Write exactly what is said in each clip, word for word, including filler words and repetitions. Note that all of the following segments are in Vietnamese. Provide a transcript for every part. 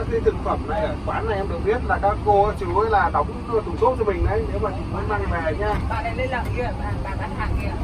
các cái thực phẩm này ở quán này em được biết là các cô chú ấy là đóng thùng xốp cho mình đấy, nếu mà chị muốn mang về nhá. Bạn này lên làm kia, bạn bán hàng kia.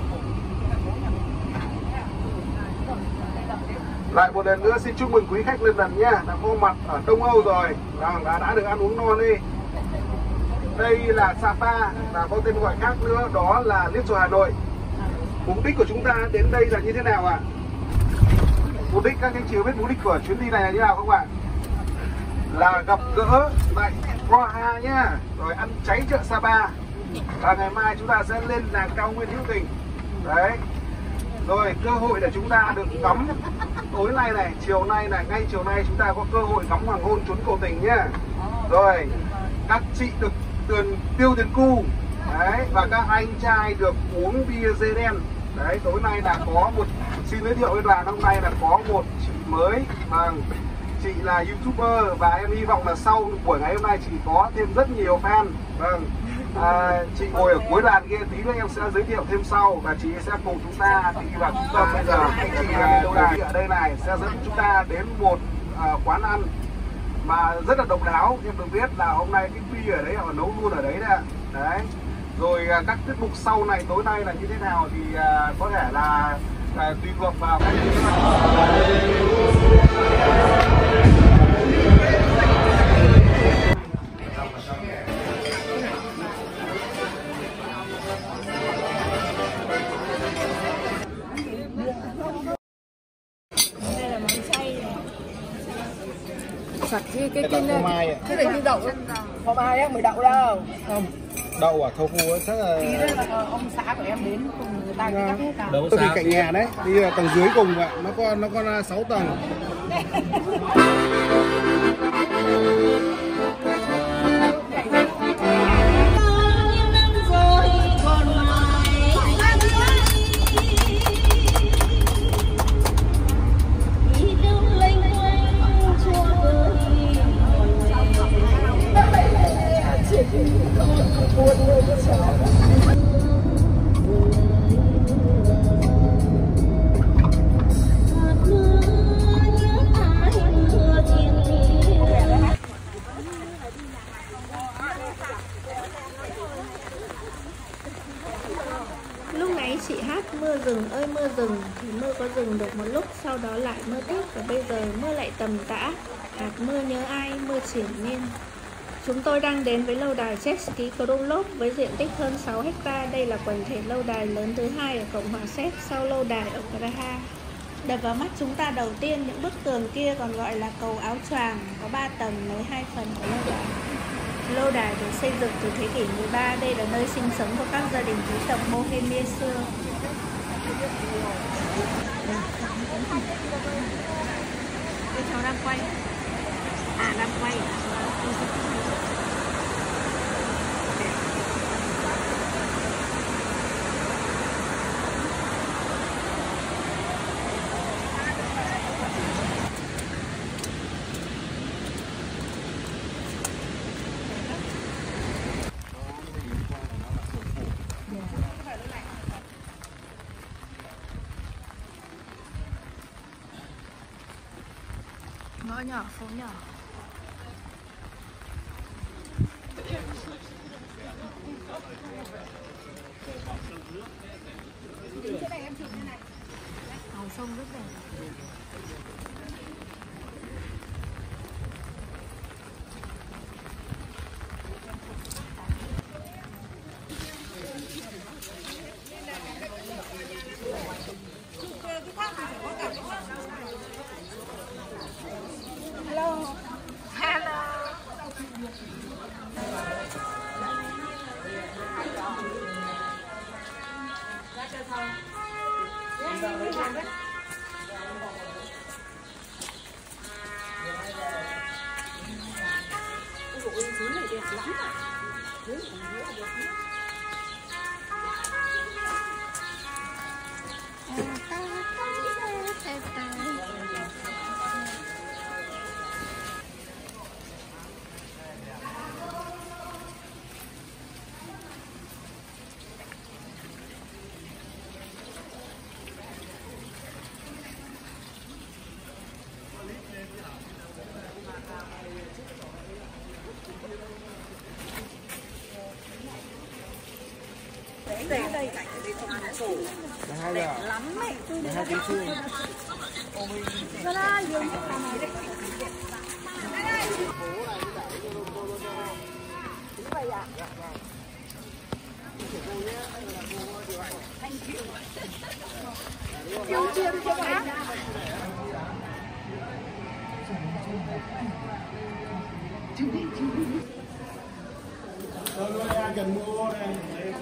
Lại một lần nữa xin chúc mừng quý khách lần lần nha, đã có mặt ở Đông Âu rồi, đã, đã được ăn uống ngon đi. Đây là Sapa và có tên gọi khác nữa đó là Liên Xô Hà Nội. Mục đích của chúng ta đến đây là như thế nào ạ? À? Mục đích, các anh chị biết mục đích của chuyến đi này là như nào không ạ? Là gặp gỡ tại Praha nhá, rồi ăn cháy chợ Sapa. Và ngày mai chúng ta sẽ lên làng cao nguyên hữu tình. Đấy. Rồi cơ hội để chúng ta được ngắm tối nay này, chiều nay này, ngay chiều nay chúng ta có cơ hội ngắm hoàng hôn trốn cầu tình nhá. Rồi các chị được tiền tiêu tiền cu. Đấy, và các anh trai được uống bia dê đen. Đấy, tối nay là có một, xin giới thiệu với đoàn hôm nay là có một chị mới, vâng, chị là YouTuber và em hy vọng là sau buổi ngày hôm nay chị có thêm rất nhiều fan. Vâng, à, chị ngồi ở cuối đoàn kia, tí nữa em sẽ giới thiệu thêm sau và chị sẽ cùng chúng ta đi vào trung tâm. Bây giờ anh chị uh, ở đây này sẽ dẫn chúng ta đến một uh, quán ăn mà rất là độc đáo. Em được biết là hôm nay cái bia ở đấy họ nấu luôn ở đấy đấy. Đấy. Rồi uh, các tiết mục sau này tối nay là như thế nào thì uh, có thể là uh, tùy thuộc vào các sạch cái cái cái phô mai ạ. cái này như đậu phô mai á, mày đậu đâu? Không. Đậu à, tofu chắc là tí nữa là ông xã của em đến cùng người ta cắt hết cả. Tôi thì cạnh nhà đấy, đi tầng dưới cùng ạ, nó có nó có sáu tầng. Lúc nãy chị hát mưa rừng ơi mưa rừng thì mưa có dừng được một lúc, sau đó lại mưa tiếp và bây giờ mưa lại tầm tã. Hạt mưa nhớ ai, mưa triển miên. Chúng tôi đang đến với lâu đài jet ski Krumlov với diện tích hơn sáu héc ta. Đây là quần thể lâu đài lớn thứ hai ở Cộng hòa Séc sau lâu đài ở Praha. Đập vào mắt chúng ta đầu tiên những bức tường kia còn gọi là cầu áo choàng, có ba tầng nối hai phần của lâu đài. Lâu đài được xây dựng từ thế kỷ mười ba, đây là nơi sinh sống của các gia đình quý tộc Bohemia xưa. Đây cháu đang quay. À, đang quay. Ngõ nhỏ, phố nhỏ. Màu sông rất đẹp. Hello. Hello. Đẹp lắm ấy. hai tiếng chuông. Ra đây, đường này đấy. Vậy à? Chiêu chiêm cho bác. Tôi đang cần mua này.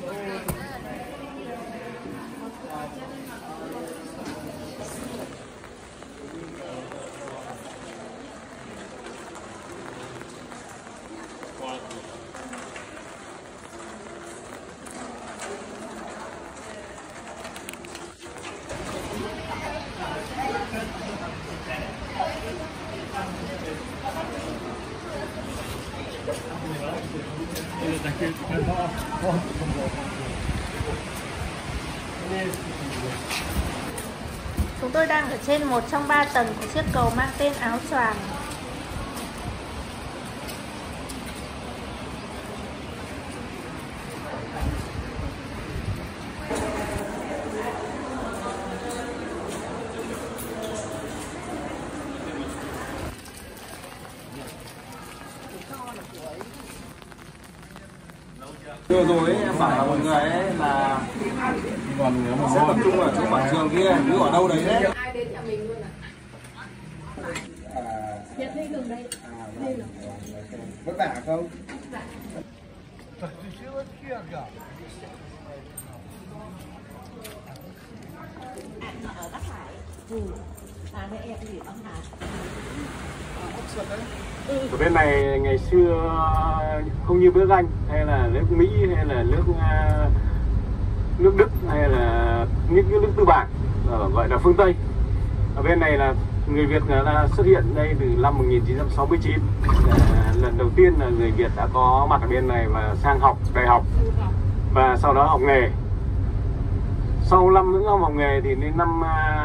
Chúng tôi đang ở trên một trong ba tầng của chiếc cầu mang tên Áo Choàng. Vừa rồi ấy, em bảo là mọi người ấy là còn sẽ tập trung ở chỗ quảng trường kia, như ở đâu đấy đấy. Ai đến nhà mình luôn à? Hiện đây đường đây. Đây là Vất vả không? ở Bắc Hải. Ừ. À đây em thì Bắc Hải. Ở bên này ngày xưa không như nước Anh hay là nước Mỹ hay là nước nước Đức hay là những nước tư bản gọi là phương Tây. Ở bên này là người Việt đã xuất hiện đây từ năm một nghìn chín trăm sáu mươi chín. Lần đầu tiên là người Việt đã có mặt ở bên này và sang học đại học và sau đó học nghề. Sau năm những năm học nghề thì đến năm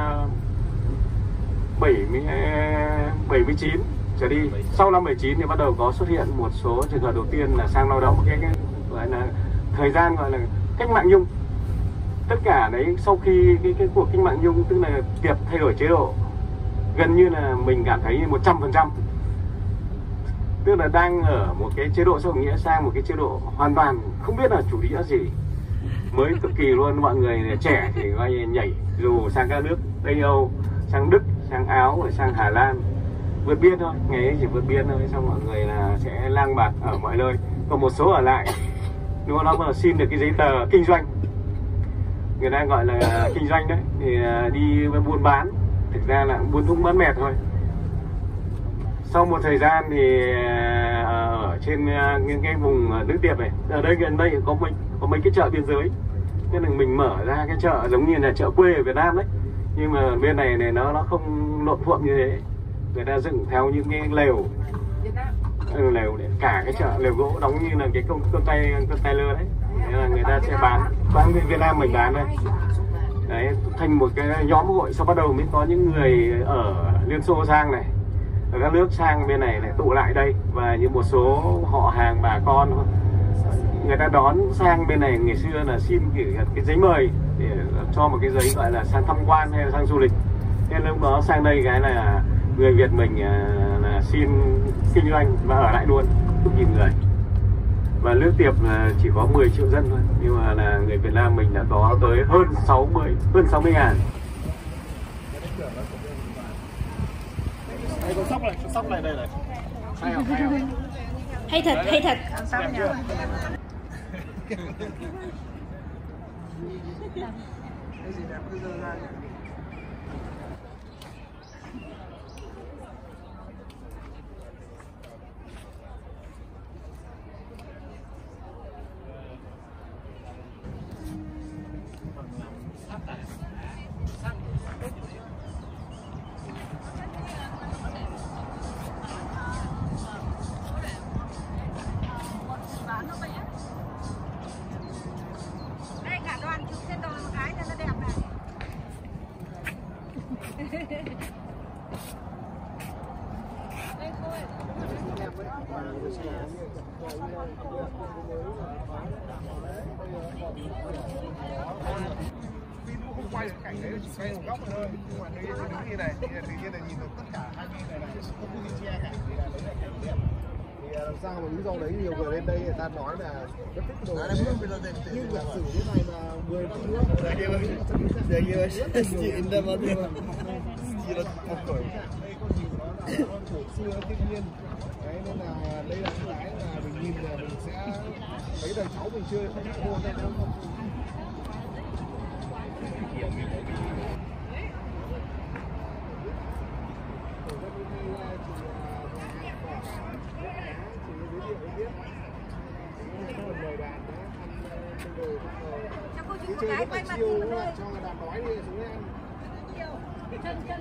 bảy mươi chín trở đi, sau năm bảy mươi chín thì bắt đầu có xuất hiện một số trường hợp đầu tiên là sang lao động, cái, cái gọi là thời gian gọi là cách mạng Nhung. Tất cả đấy sau khi cái, cái cuộc cách mạng Nhung, tức là việc thay đổi chế độ, gần như là mình cảm thấy một trăm phần trăm, tức là đang ở một cái chế độ xã hội nghĩa sang một cái chế độ hoàn toàn không biết là chủ nghĩa gì, mới cực kỳ luôn. Mọi người trẻ thì coi như nhảy dù sang các nước Tây Âu, sang Đức, sang Áo, rồi sang Hà Lan, vượt biên thôi, ngày ấy chỉ vượt biên thôi, xong mọi người là sẽ lang bạt ở mọi nơi. Còn một số ở lại, nếu nó mà xin được cái giấy tờ kinh doanh, người ta gọi là kinh doanh đấy, thì đi buôn bán, thực ra là buôn thúng bán mệt thôi. Sau một thời gian thì ở trên những cái vùng nước Tiệp này, ở đây gần đây có mấy có mấy cái chợ biên giới, nên là mình mở ra cái chợ giống như là chợ quê ở Việt Nam đấy, nhưng mà bên này này nó nó không lộn thuộm như thế. Người ta dựng theo những cái lều, lều để cả cái chợ lều gỗ đóng như là cái công công tay công tay lơ đấy, nên là người ta sẽ bán bán bên Việt Nam mình bán đây đấy, thành một cái nhóm hội. Sau bắt đầu mới có những người ở Liên Xô sang này, ở các nước sang bên này lại tụ lại đây, và như một số họ hàng bà con người ta đón sang bên này ngày xưa là xin gửi cái giấy mời để cho một cái giấy gọi là sang tham quan hay là sang du lịch. Nên lúc đó sang đây cái là người Việt mình là xin kinh doanh và ở lại luôn, chục nghìn người. Và nước Tiệp là chỉ có mười triệu dân thôi, nhưng mà là người Việt Nam mình đã có tới hơn sáu mươi, hơn sáu mươi ngàn. Đây con sóc này, con sóc này đây này. Hay không? Hay không? Hay thật, hay thật. Đẹp chưa? Cái gì đẹp cứ dơ ra. Đây cả đoàn chụp trên đồi một cái cho nó đẹp này. Đây thôi. phim cũng không quay được cảnh đấy, chỉ quay một góc thôi. Nhưng mà đây đứng như này thì tự nhiên là nhìn được tất cả hai bên này này, không có gì che cả. Thì là đấy là cảnh đẹp. Thì làm sao mà lý do đấy nhiều người lên đây người ta nói là rất thích đồ. Nhưng giả sử như này là mười năm nữa. Để như chị in ra mà thì chỉ là một tuổi. Đây có nhiều nó là con cổ xưa thiên nhiên. Đấy nên là đây là cái là mình nhìn là mình sẽ thấy đời cháu mình chơi không có hôn đây đâu không. Cho cô chú một Chơi cái rất quay là mặt chiều đi đúng mà không ạ? Cho người ta nói đi xuống em. chân chân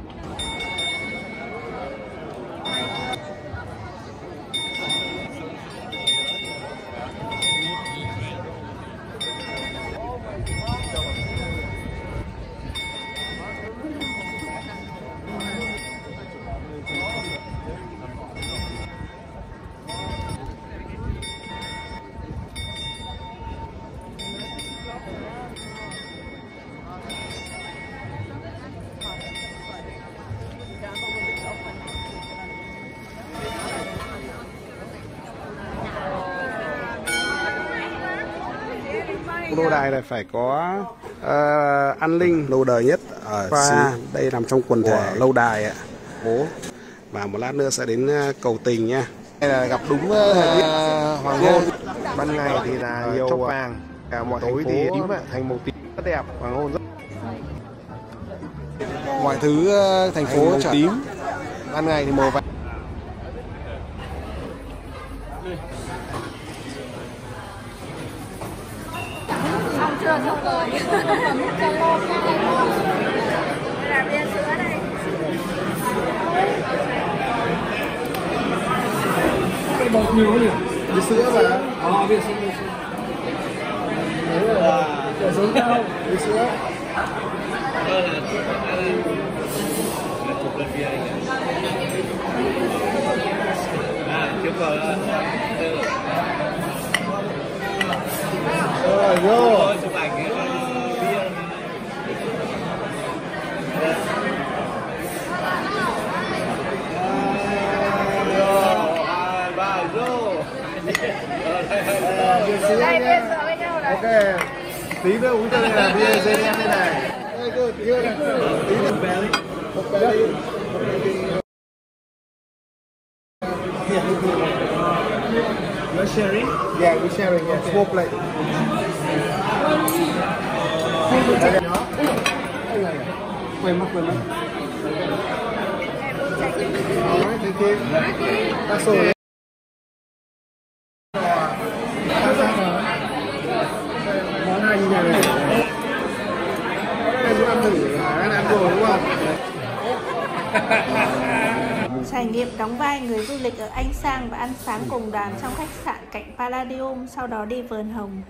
Lô đài này phải có uh, an ninh lâu đời nhất ở và đây nằm trong quần thể lâu đài ạ. Bố và một lát nữa sẽ đến cầu Tình nha. Đây là gặp đúng uh, hoàng hôn. Ban ngày thì là nhiều chốc vàng, cả mọi tối thì tím ạ, thành màu tím rất đẹp. Hoàng hôn rất mọi thứ uh, thành phố trở tím. Ban ngày thì màu vàng. Xong chưa, xong rồi. Là bia sữa đây. Cái bột nhiều nhỉ? Bia sữa mà. Ờ, bia sữa, bia sữa. Đấy là bia sữa cao. Bia sữa. Rồi, vô. Đây bia sữa với nhau này. Ok. Tí nữa uống cho đây là bia dê đen đây này. Đây cơ, tí nữa này. Tí nữa. Một belly. Một belly. You're sharing? Yeah, we're sharing. Yeah, small plate. Quên mất, quên mất. Alright, thank you. That's all. Món hai như này này. Anh cũng ăn thử, anh ăn rồi đúng không? Trải nghiệm đóng vai người du lịch ở Anh Sang và ăn sáng cùng đoàn trong khách sạn cạnh Palladium, sau đó đi vườn hồng.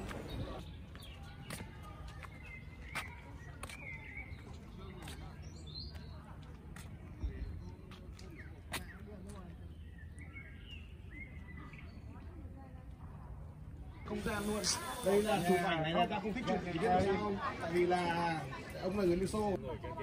Không gian luôn. Đây là chụp ảnh này, ta không thích chụp thì biết làm sao không? Tại vì là ông là người Liên Xô.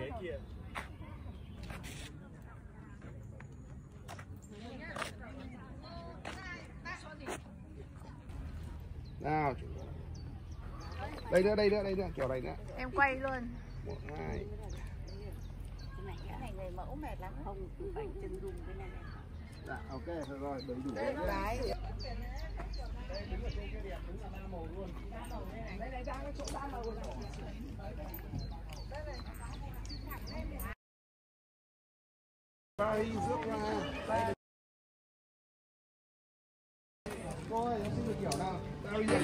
Nào. Đây nữa, đây nữa, đây nữa, kiểu này nữa. Em quay luôn. Một, hai. cái này người mẫu mệt lắm không phải chân dung cái này. Dạ, ok, rồi rồi, đầy đủ. Đấy, đấy. Đây đứng ở trên cái đẹp, đúng là ba màu luôn. Ba màu đây này, đây này ra cái chỗ ba màu rồi. Đây, rước ra. Đây. Rồi, nó xin được kiểu nào? Tao đi.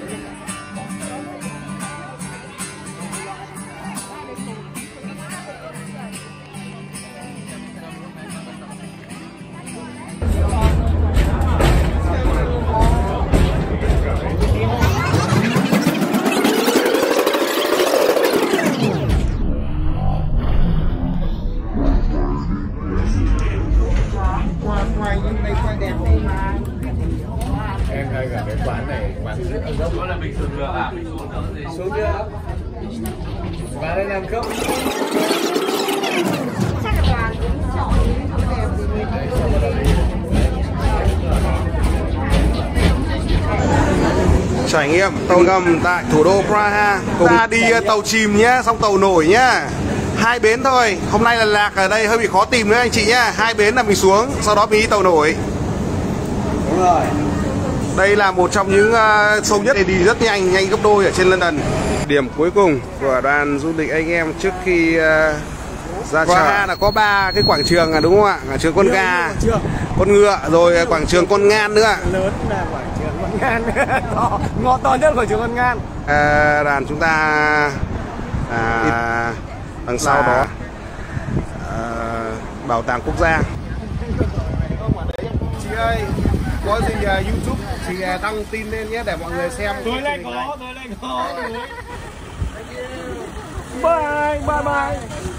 Em hay cả cái quán này, quán rất là dốc. Đó là mình xuống được à? Xuống được. Và đây làm không? Trải nghiệm tàu ngầm tại thủ đô Praha. Cùng ta đi tàu chìm nhá, xong tàu nổi nhá. Hai bến thôi. Hôm nay là lạc ở đây hơi bị khó tìm nữa anh chị nhá. Hai bến là mình xuống, sau đó mình đi tàu nổi. Đúng rồi. Đây là một trong những uh, sâu nhất để đi rất nhanh, nhanh gấp đôi ở trên London. Điểm cuối cùng của đoàn du lịch anh em trước khi uh, ra Praha là có ba cái quảng trường à, đúng không ạ? Quảng trường con gà, con ngựa, rồi quảng trường con ngan nữa. Lớn là quảng trường con ngan. To, ngõ to nhất quảng trường con ngan. À, đoàn chúng ta à, đằng sau đó à, bảo tàng quốc gia. Chị ơi, có gì uh, YouTube chị uh, đăng tin lên nhé để mọi người xem. Tôi lại có, tôi lại có. Bye, bye bye.